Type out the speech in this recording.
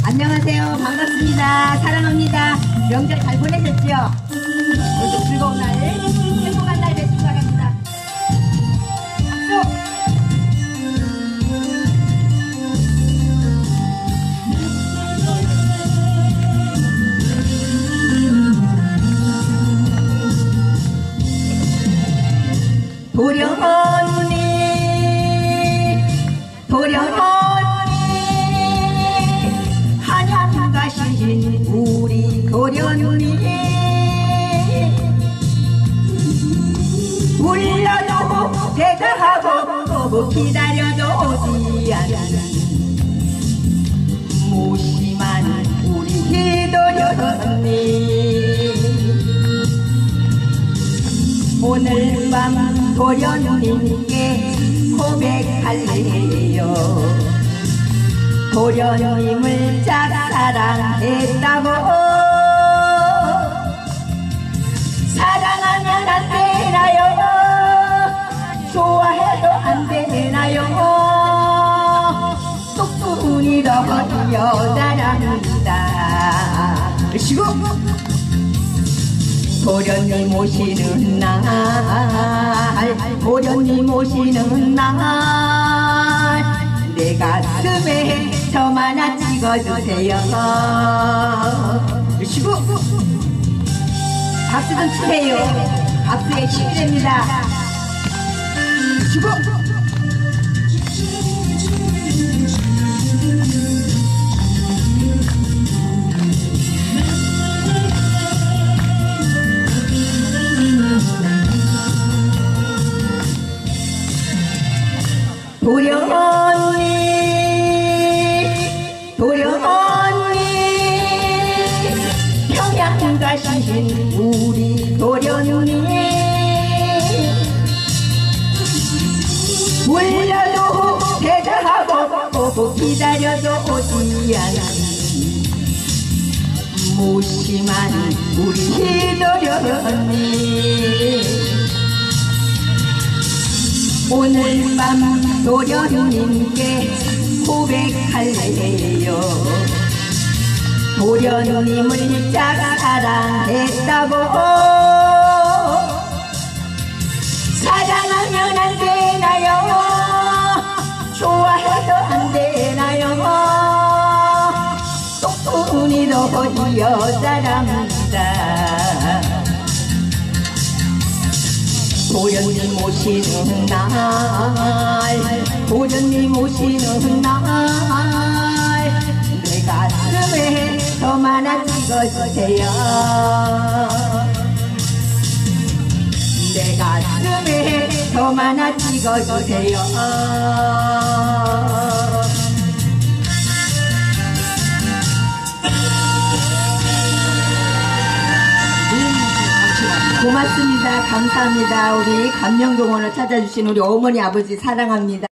안녕하세요. 반갑습니다. 사랑합니다. 명절 잘 보내셨죠? 오늘도 즐거운 날, 행복한 날 되시기 바랍니다. 박수! 도련언니 한양 가신 우리 도련언니 울려도 대답하고 기다려도 오지 않는 무심한 우리 도련언니 오늘 밤 도련님께 고백할래요. 도련님을 짝사랑했다고 사랑하면 안 되나요? 좋아해도 안 되나요? 똑똑히 더 여자랍니다. 쉬고 도련님 오시는 날, 도련님 오시는 날, 내 가슴에 점 하나 찍어주세요. 쉬고 박수 좀 치세요. 박수에 힘이 됩니다. 쉬고 도련언니 평양 가신 우리 도련언니 울려도 대답하고 기다려도 오지 않는 무심한 우리 도련언니 오늘 밤 도련님께 고백할래요. 도련님을 짝사랑했다고 사랑하면 안 되나요? 좋아해도 안 되나요? 똑똑이도 여자랍니다. 도련님 오시는 날, 도련님 오시는 날, 내 가슴에 점 하나 찍어주세요. 내 가슴에 점 하나 찍어주세요. 고맙습니다. 감사합니다. 우리 감명동원을 찾아주신 우리 어머니 아버지 사랑합니다.